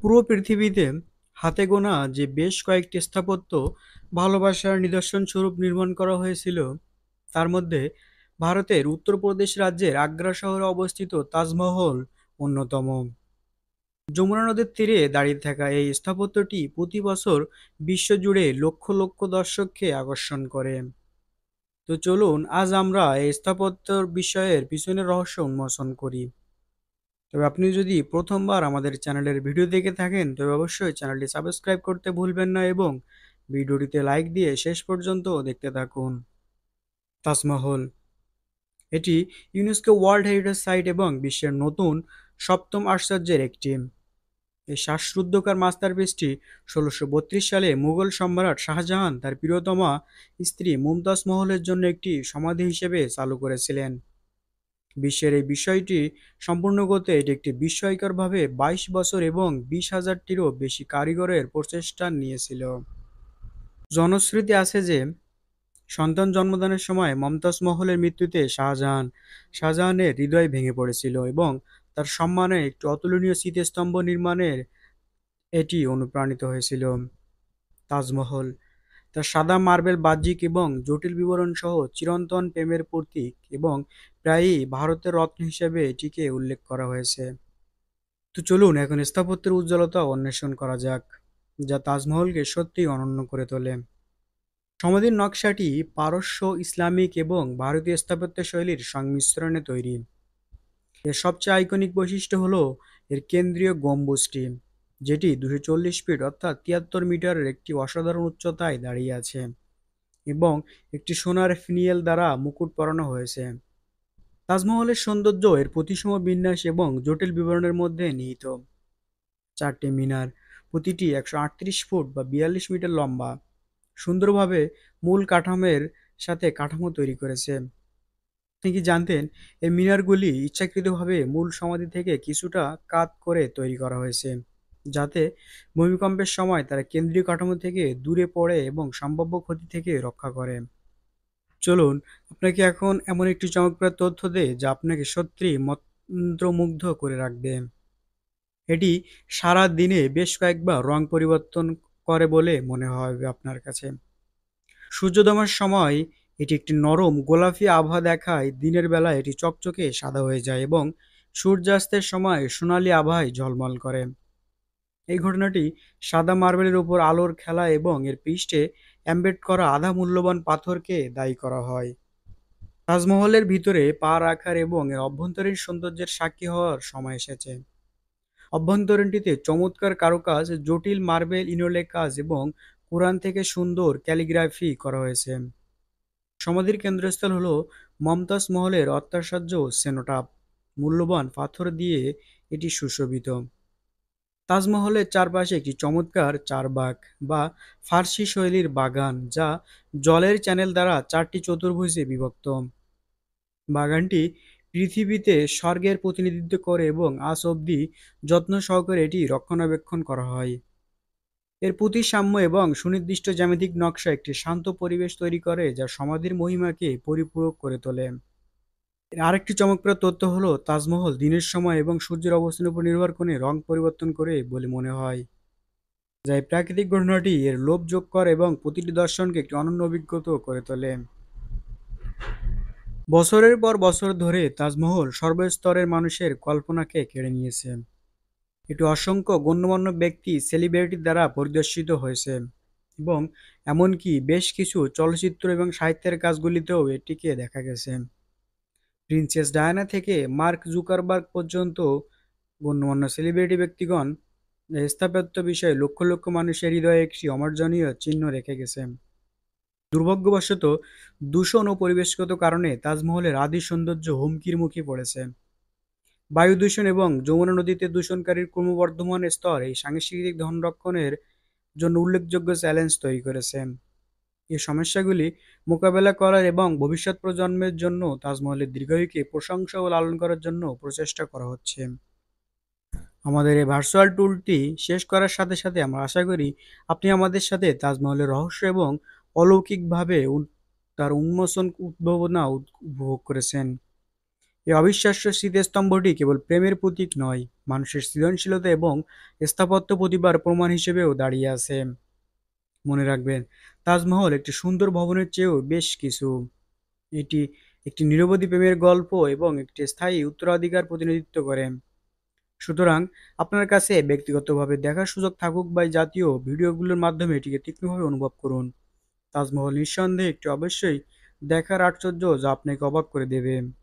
পুরো পৃথিবীতে হাতে গোনা যে বেশ কয়েকটি স্থাপত্য ভালোবাসার নিদর্শন স্বরূপ নির্মাণ করা হয়েছিল, তার মধ্যে ভারতের উত্তরপ্রদেশ রাজ্যের আগ্রা শহরে অবস্থিত তাজমহল অন্যতম। যমুনা নদীর তীরে দাঁড়িয়ে থাকা এই স্থাপত্যটি প্রতি বছর বিশ্বজুড়ে লক্ষ লক্ষ দর্শককে আকর্ষণ করে। তো চলুন আজ আমরা এই স্থাপত্যর বিষয়ের পিছনের রহস্য উন্মোচন করি। তবে আপনি যদি প্রথমবার আমাদের চ্যানেলের ভিডিও দেখে থাকেন তবে অবশ্যই চ্যানেলটি সাবস্ক্রাইব করতে ভুলবেন না এবং ভিডিওটিতে লাইক দিয়ে শেষ পর্যন্ত দেখতে থাকুন। তাজমহল এটি ইউনেস্কো ওয়ার্ল্ড হেরিটেজ সাইট এবং বিশ্বের নতুন সপ্তম আশ্চর্যের একটি। এই শ্বাসরুদ্ধকর মাস্টারপিসটি ১৬৩২ সালে মুঘল সম্রাট শাহজাহান তার প্রিয়তমা স্ত্রী মুমতাজ মহলের জন্য একটি সমাধি হিসেবে চালু করেছিলেন। বিশ্বের এই বিষয়টি সম্পূর্ণ করতে এটি একটি বিস্ময়করভাবে ২২ বছর এবং ২০,০০০-টিরও বেশি কারিগরের প্রচেষ্টা নিয়েছিল। জনশ্রুতি আছে যে সন্তান জন্মদানের সময় মমতাজ মহলের মৃত্যুতে শাহজাহানের হৃদয় ভেঙে পড়েছিল এবং তার সম্মানে একটি অতুলনীয় স্মৃতিস্তম্ভ নির্মাণের এটি অনুপ্রাণিত হয়েছিল। তাজমহল তার সাদা মার্বেল বাহ্যিক এবং জটিল বিবরণ সহ চিরন্তন প্রেমের প্রতীক এবং প্রায়ই ভারতের রত্ন হিসেবে এটিকে উল্লেখ করা হয়েছে। তো চলুন এখন স্থাপত্যের উজ্জ্বলতা অন্বেষণ করা যাক, যা তাজমহলকে সত্যিই অনন্য করে তোলে। সমাধির নকশাটি পারস্য, ইসলামিক এবং ভারতীয় স্থাপত্য শৈলীর সংমিশ্রণে তৈরি। এর সবচেয়ে আইকনিক বৈশিষ্ট্য হলো এর কেন্দ্রীয় গম্বুজটি, যেটি ২৪০ ফিট অর্থাৎ ৭৩ মিটারের একটি অসাধারণ উচ্চতায় দাঁড়িয়ে আছে এবং একটি সোনার ফিনিয়েল দ্বারা মুকুট পরানো হয়েছে। তাজমহলের সৌন্দর্য এর প্রতিসম বিন্যাস এবং জটিল বিবরণের মধ্যে নিহিত। চারটি মিনার, প্রতিটি ১৩৮ ফুট বা ৪২ মিটার লম্বা, সুন্দরভাবে মূল কাঠামোর সাথে কাঠামো তৈরি করেছে। আপনি কি জানতেন এই মিনারগুলি ইচ্ছাকৃতভাবে মূল সমাধি থেকে কিছুটা কাত করে তৈরি করা হয়েছে, যাতে ভূমিকম্পের সময় তারা কেন্দ্রীয় কাঠামো থেকে দূরে পড়ে এবং সম্ভাব্য ক্ষতি থেকে রক্ষা করে। চলুন আপনাকে এখন এমন একটি চমকপ্রদ তথ্য দেই যা আপনাকে সত্যিই মন্ত্রমুগ্ধ করে রাখবে। এটি সারা দিনে বেশ কয়েকবার রং পরিবর্তন করে বলে মনে হবে আপনার কাছে। সূর্যোদয়ের সময় এটি একটি নরম গোলাপি আভা দেখায়, দিনের বেলা এটি চকচকে সাদা হয়ে যায় এবং সূর্যাস্তের সময় সোনালী আভায় ঝলমল করে। এই ঘটনাটি সাদা মার্বেলের উপর আলোর খেলা এবং এর পৃষ্ঠে এমবেড করা আধা মূল্যবান পাথরকে দায়ী করা হয়। তাজমহলের ভিতরে পা রাখার এবং এর অভ্যন্তরীণ সৌন্দর্যের সাক্ষী হওয়ার সময় এসেছে। অভ্যন্তরীণটিতে চমৎকার কারুকাজ, জটিল মার্বেল ইনোলে কাজ এবং কোরআন থেকে সুন্দর ক্যালিগ্রাফি করা হয়েছে। সমাধির কেন্দ্রস্থল হলো মমতাজ মহলের অত্যাশ্চর্য সেনোটাপ, মূল্যবান পাথর দিয়ে এটি সুশোভিত। তাজমহলের চারপাশে একটি চমৎকার চারবাগ বা ফার্সি শৈলীর বাগান, যা জলের চ্যানেল দ্বারা চারটি চতুর্ভুজে বিভক্ত। বাগানটি পৃথিবীতে স্বর্গের প্রতিনিধিত্ব করে এবং আজ অবধি যত্ন সহকারে এটি রক্ষণাবেক্ষণ করা হয়। এর প্রতিসাম্য এবং সুনির্দিষ্ট জ্যামিতিক নকশা একটি শান্ত পরিবেশ তৈরি করে যা সমাধির মহিমাকে পরিপূরক করে তোলে। এর আরেকটি চমকপ্রদ তথ্য হলো তাজমহল দিনের সময় এবং সূর্যের অবস্থানের উপর নির্ভর করে রং পরিবর্তন করে বলে মনে হয়, যা এই প্রাকৃতিক ঘটনাটি এর লোভ যোগ করে এবং প্রতিটি দর্শনকে একটি অনন্য অভিজ্ঞতা করে তোলে। বছরের পর বছর ধরে তাজমহল সর্বস্তরের মানুষের কল্পনাকে কেড়ে নিয়েছে। এটি অসংখ্য গণ্যমান্য ব্যক্তি, সেলিব্রিটি দ্বারা পরিদর্শিত হয়েছে এবং এমনকি বেশ কিছু চলচ্চিত্র এবং সাহিত্যের কাজগুলিতেও এটিকে দেখা গেছে। প্রিন্সেস ডায়ানা থেকে মার্ক জুকারবার্গ পর্যন্ত গণ্যমান্য সেলিব্রিটি ব্যক্তিগণ এই স্থাপত্য বিষয়ে লক্ষ লক্ষ মানুষের হৃদয়ে একটি অমার্জনীয় চিহ্ন রেখে গেছে। দুর্ভাগ্যবশত দূষণ ও পরিবেশগত কারণে তাজমহলের আদি সৌন্দর্য হুমকির মুখে পড়েছে। বায়ু দূষণ এবং যমুনা নদীতে দূষণকারীর ক্রমবর্ধমান স্তর এই সাংস্কৃতিক ধনরক্ষণের জন্য উল্লেখযোগ্য চ্যালেঞ্জ তৈরি করেছে। এই সমস্যাগুলি মোকাবেলা করার এবং ভবিষ্যৎ প্রজন্মের জন্য তাজমহলের দীর্ঘায়ুকে প্রশংসা ও লালন করার জন্য প্রচেষ্টা করা হচ্ছে। আমাদের এই ভার্চুয়াল ট্যুরটি শেষ করার সাথে সাথে আমরা আশা করি আপনি আমাদের সাথে তাজমহলের রহস্য এবং অলৌকিকভাবে তার উন্মোচন উদ্ভাবনা উপভোগ করেছেন। এই অবিশ্বাস্য স্মৃতিস্তম্ভটি কেবল প্রেমের প্রতীক নয়, মানুষের সৃজনশীলতা এবং স্থাপত্য প্রতিভার প্রমাণ হিসেবেও দাঁড়িয়ে আছে। মনে রাখবেন, তাজমহল একটি সুন্দর ভবনের চেয়েও বেশ কিছু। এটি একটি নিরবধি প্রেমের গল্প এবং একটি স্থায়ী উত্তরাধিকার প্রতিনিধিত্ব করে। সুতরাং আপনার কাছে ব্যক্তিগতভাবে দেখার সুযোগ থাকুক বা এই জাতীয় ভিডিওগুলোর মাধ্যমে এটিকে তীক্ষ্ণভাবে অনুভব করুন। তাজমহল নিঃসন্দেহে একটি অবশ্যই দেখার আশ্চর্য যা আপনাকে অবাক করে দেবে।